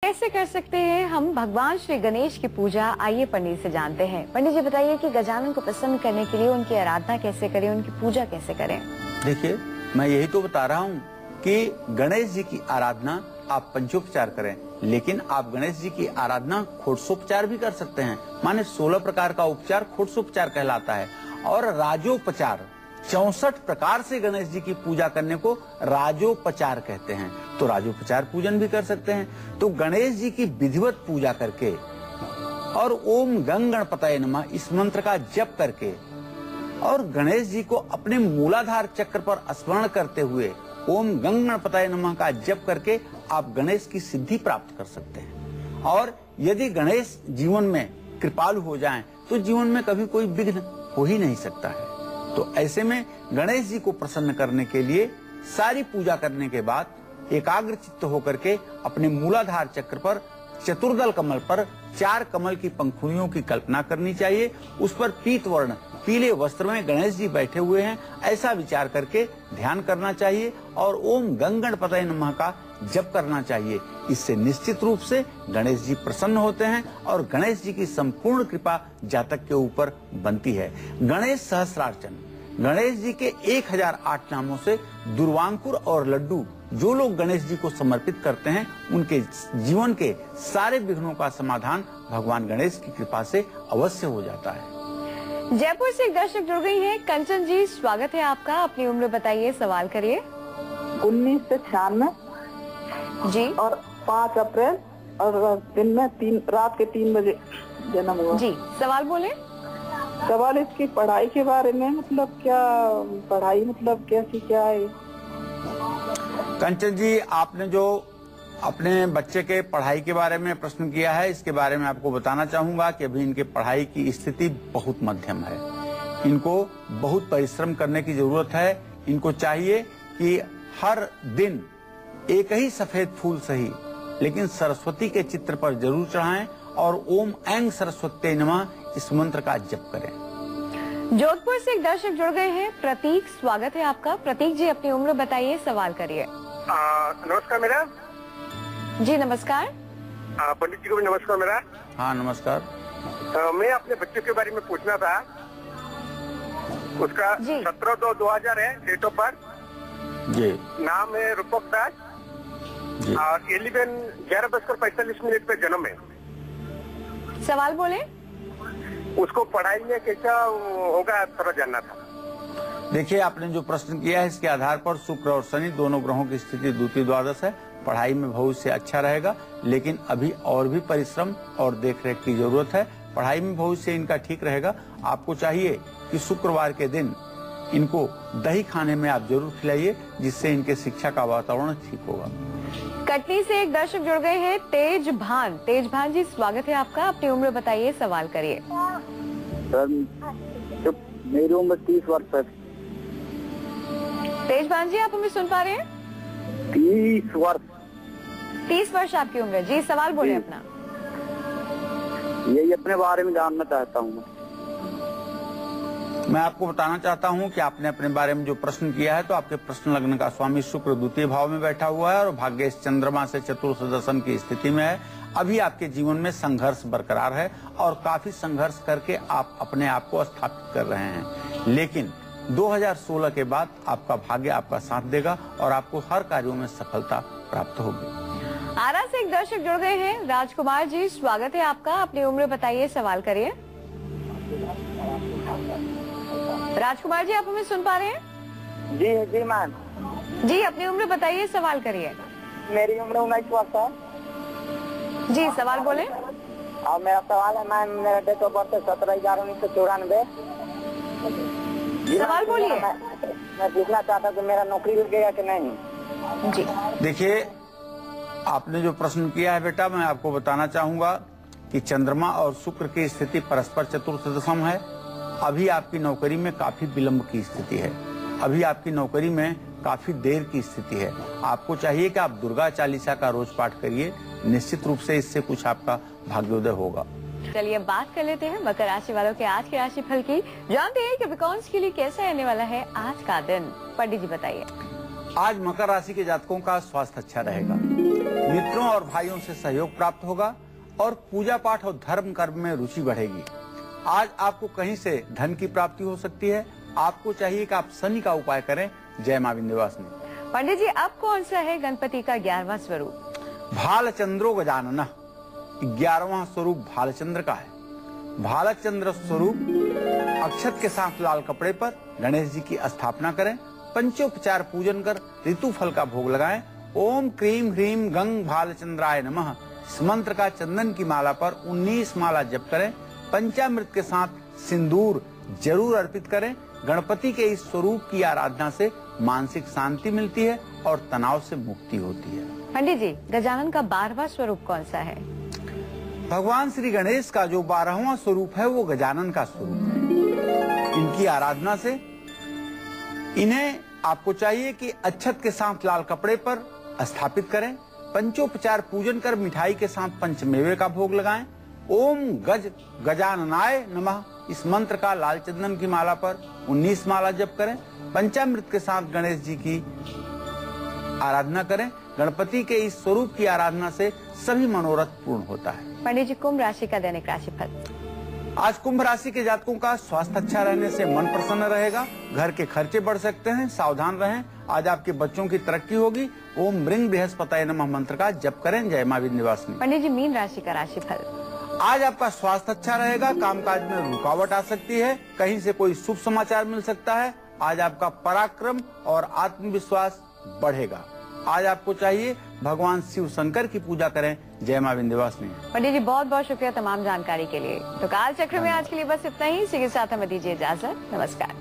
कैसे कर सकते हैं हम भगवान श्री गणेश की पूजा? आइए पंडित से जानते हैं। पंडित जी बताइए कि गजानन को प्रसन्न करने के लिए उनकी आराधना कैसे करें, उनकी पूजा कैसे करें? देखिए, मैं यही तो बता रहा हूँ कि गणेश जी की आराधना आप पंचोपचार करें, लेकिन आप गणेश जी की आराधना खोटसोपचार भी कर सकते हैं। माने 16 प्रकार का उपचार खोटसोपचार कहलाता है। और राजोपचार 64 प्रकार से गणेश जी की पूजा करने को राजोपचार कहते हैं। तो राजोपचार पूजन भी कर सकते हैं। तो गणेश जी की विधिवत पूजा करके और ओम गंग गणपतये नमः इस मंत्र का जप करके और गणेश जी को अपने मूलाधार चक्र पर स्मरण करते हुए ओम गंग गणपतये नमः का जप करके आप गणेश की सिद्धि प्राप्त कर सकते हैं। और यदि गणेश जीवन में कृपालु हो जाएं, तो जीवन में कभी कोई विघ्न हो ही नहीं सकता है। तो ऐसे में गणेश जी को प्रसन्न करने के लिए सारी पूजा करने के बाद एकाग्र चित्त होकर के अपने मूलाधार चक्र पर चतुर्दल कमल पर 4 कमल की पंखुड़ियों की कल्पना करनी चाहिए। उस पर पीत वर्ण पीले वस्त्र में गणेश जी बैठे हुए हैं, ऐसा विचार करके ध्यान करना चाहिए और ओम गंग गणपतये नमः का जप करना चाहिए। इससे निश्चित रूप से गणेश जी प्रसन्न होते हैं और गणेश जी की संपूर्ण कृपा जातक के ऊपर बनती है। गणेश सहस्रार्चन, गणेश जी के 1008 नामों से दुर्वांकुर और लड्डू जो लोग गणेश जी को समर्पित करते हैं, उनके जीवन के सारे विघ्नों का समाधान भगवान गणेश की कृपा से अवश्य हो जाता है। जयपुर से एक दर्शक जुड़ गई हैं। कंचन जी, स्वागत है आपका। अपनी उम्र बताइए, सवाल करिए। 1996 जी। और 5 अप्रैल और दिन में रात के 3 बजे जन्म हुआ। जी, सवाल बोले। सवाल इसकी पढ़ाई के बारे में, मतलब क्या पढ़ाई, मतलब कैसी क्या है? कंचन जी, आपने जो अपने बच्चे के पढ़ाई के बारे में प्रश्न किया है, इसके बारे में आपको बताना चाहूंगा कि अभी इनके पढ़ाई की स्थिति बहुत मध्यम है। इनको बहुत परिश्रम करने की जरूरत है। इनको चाहिए कि हर दिन एक ही सफेद फूल सही, लेकिन सरस्वती के चित्र पर जरूर चढ़ाएं और ओम ऐंग सरस्वती नमः इस मंत्र का जप करें। जोधपुर से एक दर्शक जुड़ गए हैं। प्रतीक, स्वागत है आपका। प्रतीक जी, अपनी उम्र बताइए, सवाल करिए। नमस्कार मेरा। जी नमस्कार। पंडित जी को भी नमस्कार मेरा। हाँ नमस्कार। मैं अपने बच्चे के बारे में पूछना था। उसका 17/2/2000 है डेट ऑफ बर्थ। जी। नाम है रूपक दास जी। और 11:45 पे जन्म है। सवाल बोले। उसको पढ़ाई में कैसा होगा थोड़ा जानना था। देखिए, आपने जो प्रश्न किया है इसके आधार पर शुक्र और शनि दोनों ग्रहों की स्थिति द्वितीय द्वादश है। पढ़ाई में भविष्य अच्छा रहेगा, लेकिन अभी और भी परिश्रम और देखरेख की जरूरत है। पढ़ाई में भविष्य इनका ठीक रहेगा। आपको चाहिए कि शुक्रवार के दिन इनको दही खाने में आप जरूर खिलाइए, जिससे इनके शिक्षा का वातावरण ठीक होगा। कटनी से एक दर्शक जुड़ गए हैं। तेज भान जी, स्वागत है आपका। अपनी उम्र बताइए, सवाल करिए। सर, मेरी उम्र 30 वर्ष है। तेज भान जी, आप हमें सुन पा रहे हैं? 30 वर्ष। 30 वर्ष आपकी उम्र है। जी, सवाल बोले अपना। यही अपने बारे में जानना चाहता हूँ। मैं आपको बताना चाहता हूं कि आपने अपने बारे में जो प्रश्न किया है, तो आपके प्रश्न लग्न का स्वामी शुक्र द्वितीय भाव में बैठा हुआ है और भाग्य चंद्रमा से चतुर्थ दशम की स्थिति में है। अभी आपके जीवन में संघर्ष बरकरार है और काफी संघर्ष करके आप अपने आप को स्थापित कर रहे हैं, लेकिन 2016 के बाद आपका भाग्य आपका साथ देगा और आपको हर कार्यों में सफलता प्राप्त होगी। आरा से एक दर्शक जुड़ गए हैं। राजकुमार जी, स्वागत है आपका। अपनी उम्र बताइए, सवाल करिए। राजकुमार जी, आप हमें सुन पा रहे हैं? जी मैम। जी, अपनी उम्र बताइए, सवाल करिए। मेरी उम्र 19 वर्ष है। जी, सवाल बोले। और मेरा सवाल है मैम, मेरा डेट ऑफ बर्थ है 17/11/1994। सवाल बोलिए। मैं पूछना चाहता हूँ कि मेरा नौकरी लगेगा कि नहीं? जी। देखिए, आपने जो प्रश्न किया है बेटा, मैं आपको बताना चाहूंगा कि चंद्रमा और शुक्र की स्थिति परस्पर चतुर्थ दशम है। अभी आपकी नौकरी में काफी विलंब की स्थिति है। अभी आपकी नौकरी में काफी देर की स्थिति है। आपको चाहिए कि आप दुर्गा चालीसा का रोज पाठ करिए। निश्चित रूप से इससे कुछ आपका भाग्योदय होगा। चलिए बात कर लेते हैं मकर राशि वालों के आज के राशि फल की। जानते हैं कि बिकॉन्स के लिए कैसा रहने वाला है आज का दिन। पंडित जी बताइए। आज मकर राशि के जातकों का स्वास्थ्य अच्छा रहेगा। मित्रों और भाइयों से सहयोग प्राप्त होगा और पूजा पाठ और धर्म कर्म में रुचि बढ़ेगी। आज आपको कहीं से धन की प्राप्ति हो सकती है। आपको चाहिए कि आप शनि का उपाय करें। जय मां विंध्यवासिनी। पंडित जी, अब कौन सा है गणपति का 11वां स्वरूप? भालचंद्रो गजानन। 11वां स्वरूप भालचंद्र का है। भालचंद्र स्वरूप अक्षत के साथ लाल कपड़े पर गणेश जी की स्थापना करें, पंचोपचार पूजन कर ऋतु फल का भोग लगाएं। ओम क्रीम ह्रीम गंग भालचंद्राय नमः इस मंत्र का चंदन की माला पर 19 माला जप करें। पंचामृत के साथ सिंदूर जरूर अर्पित करें। गणपति के इस स्वरूप की आराधना से मानसिक शांति मिलती है और तनाव से मुक्ति होती है। पंडित जी, गजानन का 12वां स्वरूप कौन सा है? भगवान श्री गणेश का जो 12वां स्वरूप है वो गजानन का स्वरूप है। इनकी आराधना से इन्हें आपको चाहिए कि अक्षत के साथ लाल कपड़े पर स्थापित करें, पंचोपचार पूजन कर मिठाई के साथ पंचमेवे का भोग लगाएं। ओम गजाननाय नमः इस मंत्र का लाल चंदन की माला पर 19 माला जप करें। पंचामृत के साथ गणेश जी की आराधना करें। गणपति के इस स्वरूप की आराधना से सभी मनोरथ पूर्ण होता है। पंडित जी, कुंभ राशि का दैनिक राशिफल। आज कुंभ राशि के जातकों का स्वास्थ्य अच्छा रहने से मन प्रसन्न रहेगा। घर के खर्चे बढ़ सकते हैं, सावधान रहें। आज आपके बच्चों की तरक्की होगी। ओम ब्रिंग बृहस्पतये नमः मंत्र का जप करें। जय मां विंध्यवासिनी। पंडित जी, मीन राशि का राशिफल। आज आपका स्वास्थ्य अच्छा रहेगा। कामकाज में रुकावट आ सकती है। कहीं से कोई शुभ समाचार मिल सकता है। आज आपका पराक्रम और आत्मविश्वास बढ़ेगा। आज आपको चाहिए भगवान शिव शंकर की पूजा करें। जय मां विंध्यवासिनी। पंडित जी, बहुत बहुत शुक्रिया तमाम जानकारी के लिए। तो काल चक्र में आज के लिए बस इतना ही। इसी के साथ हमें दीजिए इजाजत। नमस्कार।